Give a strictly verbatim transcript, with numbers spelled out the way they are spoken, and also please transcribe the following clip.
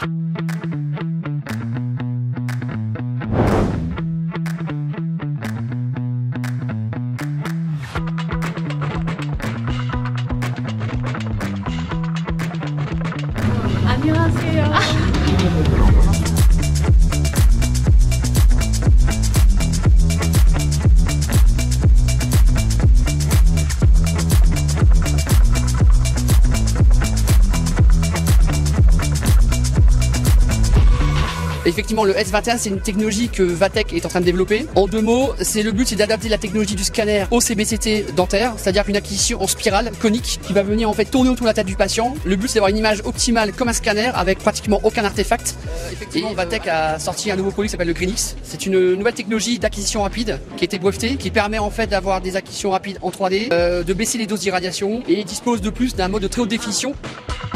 안녕하세요. Effectivement, le S vingt et un, c'est une technologie que Vatech est en train de développer. En deux mots, c'est le but, c'est d'adapter la technologie du scanner au C B C T dentaire, c'est-à-dire une acquisition en spirale conique qui va venir en fait tourner autour de la tête du patient. Le but, c'est d'avoir une image optimale comme un scanner avec pratiquement aucun artefact. Euh, effectivement, Vatech a sorti un nouveau produit qui s'appelle le Greenix. C'est une nouvelle technologie d'acquisition rapide qui a été brevetée, qui permet en fait d'avoir des acquisitions rapides en trois D, euh, de baisser les doses d'irradiation et dispose de plus d'un mode de très haute définition.